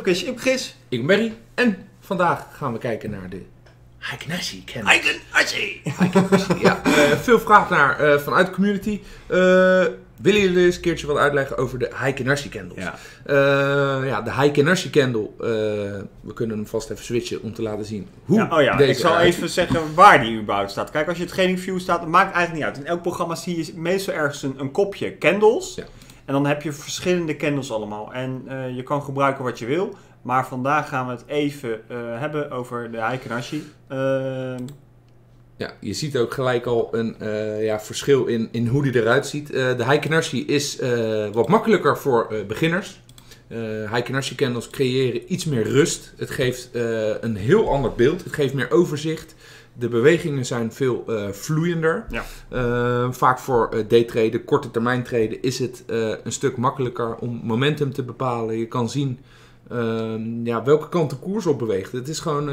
Chris, ik ben Chris. Ik ben Barry en vandaag gaan we kijken naar de Heiken-Ashi candles. Heiken-Ashi! Ja, veel vraag naar vanuit de community. Willen jullie eens een keertje wat uitleggen over de Heiken-Ashi candles? Ja. De Heiken-Ashi candle, we kunnen hem vast even switchen om te laten zien hoe deze ik zal eruit even zeggen waar die überhaupt staat. Kijk, als je het Gaming View staat, dat maakt eigenlijk niet uit. In elk programma zie je meestal ergens een kopje candles. Ja. En dan heb je verschillende candles allemaal. En je kan gebruiken wat je wil. Maar vandaag gaan we het even hebben over de Heiken-Ashi. Ja, je ziet ook gelijk al een verschil in hoe die eruit ziet. De Heiken-Ashi is wat makkelijker voor beginners. Heiken-Ashi candles creëren iets meer rust. Het geeft een heel ander beeld. Het geeft meer overzicht. De bewegingen zijn veel vloeiender. Ja. Vaak voor daytraden, korte termijn traden is het een stuk makkelijker om momentum te bepalen. Je kan zien welke kant de koers op beweegt. Het is gewoon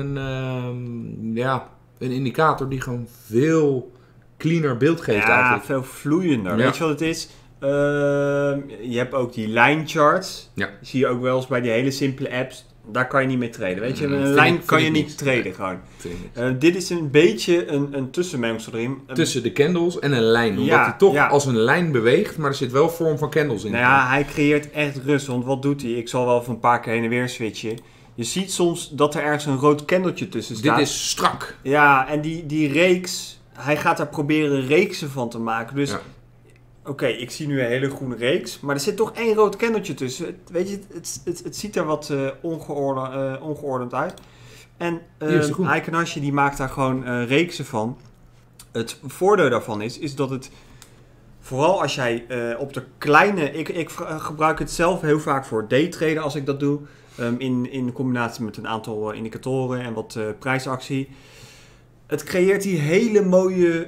een indicator die gewoon veel cleaner beeld geeft eigenlijk. Veel vloeiender. Ja. Weet je wat het is? Je hebt ook die line charts. Ja. Die zie je ook wel eens bij die hele simpele apps. Daar kan je niet mee traden. Weet je, met een Vind lijn ik kan je niet. niet traden gewoon. Vind ik niet. Dit is een beetje een tussenmengsel erin. Tussen de candles en een lijn. Omdat Ja, hij toch ja. als een lijn beweegt, maar er zit wel vorm van candles in. Nou ja, hij creëert echt rust. Want wat doet hij? Ik zal wel even een paar keer heen en weer switchen. Je ziet soms dat er ergens een rood candletje tussen staat. Dit is strak. Ja, en die reeks... Hij gaat daar proberen reeksen van te maken. Dus... Ja. Oké, ik zie nu een hele groene reeks, maar er zit toch één rood candletje tussen. Weet je, het ziet er wat ongeordend uit. En Heiken-Ashi die maakt daar gewoon reeksen van. Het voordeel daarvan is dat het, vooral als jij op de kleine... Ik gebruik het zelf heel vaak voor daytraden als ik dat doe. In combinatie met een aantal indicatoren en wat prijsactie. Het creëert die hele mooie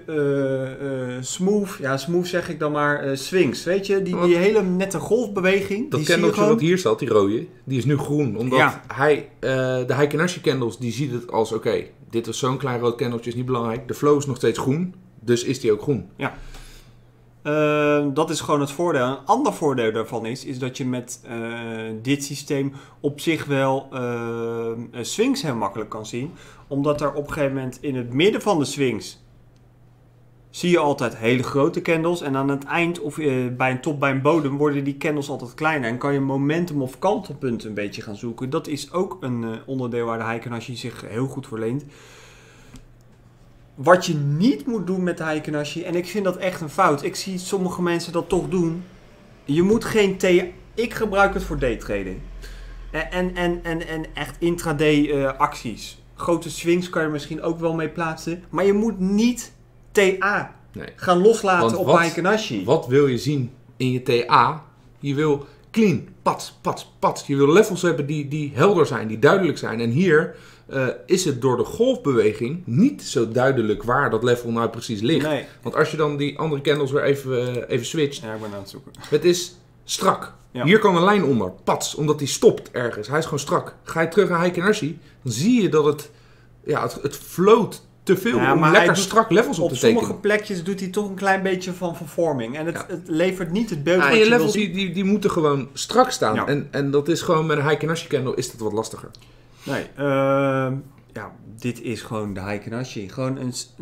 smooth zeg ik dan maar, swings. Weet je, die hele nette golfbeweging. Dat die candletje wat hier staat, die rode, die is nu groen. Omdat de Heiken-Ashi candles, die ziet het als, oké, dit was zo'n klein rood candletje, is niet belangrijk. De flow is nog steeds groen, dus is die ook groen. Ja. Dat is gewoon het voordeel. Een ander voordeel daarvan is dat je met dit systeem op zich wel swings heel makkelijk kan zien. Omdat er op een gegeven moment in het midden van de swings zie je altijd hele grote candles. En aan het eind of bij een top, bij een bodem worden die candles altijd kleiner. En kan je momentum of kantelpunten een beetje gaan zoeken. Dat is ook een onderdeel waar de Heiken-Ashi zich heel goed voor leent. Wat je niet moet doen met de Heiken-Ashi, en ik vind dat echt een fout. Ik zie sommige mensen dat toch doen. Je moet geen ik gebruik het voor daytraden. En echt intraday acties. Grote swings kan je er misschien ook wel mee plaatsen. Maar je moet niet TA gaan loslaten op Heiken-Ashi. Wat wil je zien in je TA? Je wil clean, pats. Je wil levels hebben die helder zijn, die duidelijk zijn. En hier... is het door de golfbeweging niet zo duidelijk waar dat level nou precies ligt. Nee. Want als je dan die andere candles weer even switcht. Ja, ik ben aan het zoeken. Het is strak. Ja. Hier kan een lijn onder. Pats. Omdat die stopt ergens. Hij is gewoon strak. Ga je terug naar Heiken-Ashi, dan zie je dat het float te veel om lekker strak levels op te tekenen. Op sommige plekjes doet hij toch een klein beetje van vervorming. En het levert niet het beeld wat je je levels wil zien. die moeten gewoon strak staan. Ja. En dat is gewoon met een Heiken-Ashi candle is dat wat lastiger. Nee, dit is gewoon de Heiken-Ashi. Gewoon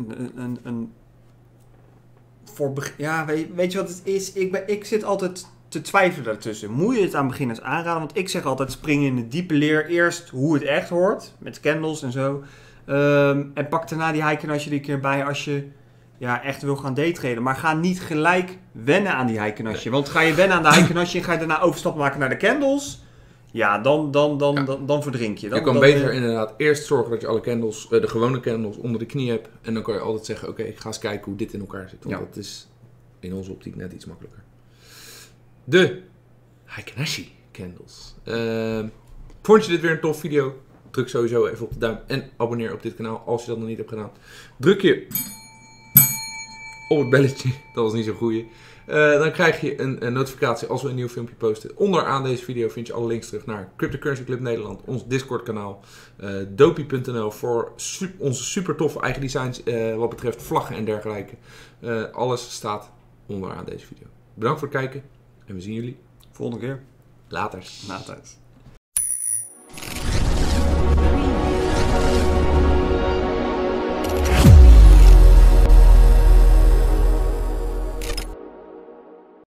weet je wat het is? Ik zit altijd te twijfelen daartussen. Moet je het aan beginners aanraden? Want ik zeg altijd, spring in de diepe leer. Eerst hoe het echt hoort. Met candles en zo. En pak daarna die Heiken-Ashi er een keer bij als je echt wil gaan daytraden. Maar ga niet gelijk wennen aan die Heiken-Ashi. Nee. Want ga je wennen aan de Heiken-Ashi en ga je daarna overstap maken naar de candles... Ja, dan verdrink je. Je kan beter inderdaad eerst zorgen dat je alle candles, de gewone candles, onder de knie hebt. En dan kan je altijd zeggen, oké, ik ga eens kijken hoe dit in elkaar zit. Want dat is in onze optiek net iets makkelijker. De Heiken-Ashi candles. Vond je dit weer een tof video? Druk sowieso even op de duim en abonneer op dit kanaal als je dat nog niet hebt gedaan. Druk je op het belletje, dat was niet zo'n goeie. Dan krijg je een notificatie als we een nieuw filmpje posten. Onderaan deze video vind je alle links terug naar Cryptocurrency Club Nederland, ons Discord kanaal, Dopey.nl voor onze super toffe eigen designs wat betreft vlaggen en dergelijke. Alles staat onderaan deze video. Bedankt voor het kijken en we zien jullie volgende keer. Laters.